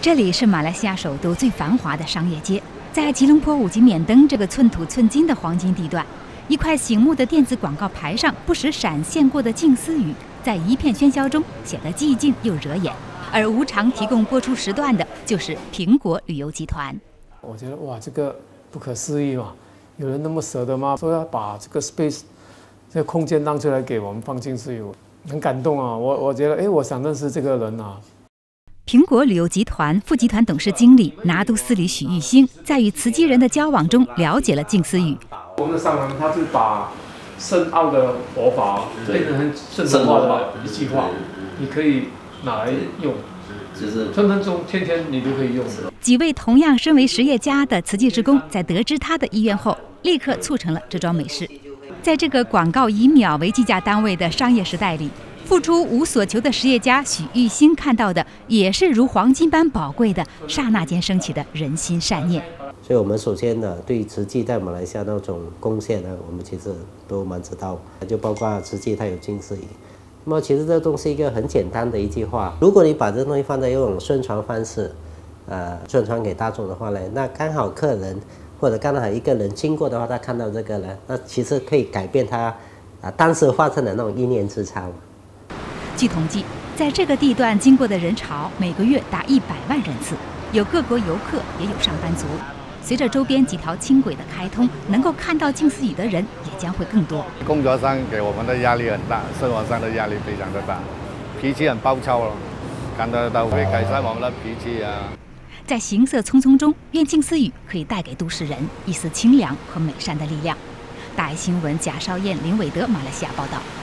这里是马来西亚首都最繁华的商业街，在吉隆坡五级免登这个寸土寸金的黄金地段，一块醒目的电子广告牌上不时闪现过的静思语，在一片喧嚣中显得寂静又惹眼。而无偿提供播出时段的就是苹果旅游集团。 我觉得哇，这个不可思议嘛，有人那么舍得吗？说要把这个 space 这个空间让出来给我们放静思语，很感动啊！我觉得，我想认识这个人啊。 苹果旅游集团副集团董事经理拿督斯里许玉兴在与慈济人的交往中了解了静思语。 我们的上人他是把深奥的佛法变成很生活化的一句话，你可以拿来用，分分钟、天天你都可以用。 几位同样身为实业家的慈济志工，在得知他的意愿后，立刻促成了这桩美事。在这个广告以秒为计价单位的商业时代里，付出无所求的实业家许玉兴看到的，也是如黄金般宝贵的刹那间升起的人心善念。 所以我们首先呢，对慈济在马来西亚那种贡献呢，我们其实都蛮知道，就包括慈济它有静思语。那么其实这东西一个很简单的一句话，如果你把这东西放在用宣传方式，宣传给大众的话呢，那刚好客人或者刚好一个人经过的话，他看到这个呢，那其实可以改变他当时发生的那种一念之差。 据统计，在这个地段经过的人潮每个月达100万人次，有各国游客，也有上班族。随着周边几条轻轨的开通，能够看到静思语的人也将会更多。 工作上给我们的压力很大，生活上的压力非常的大，脾气很暴躁了，看得到会改善我们的脾气啊。 在行色匆匆中，愿静思语可以带给都市人一丝清凉和美善的力量。大爱新闻贾少燕、林伟德，马来西亚报道。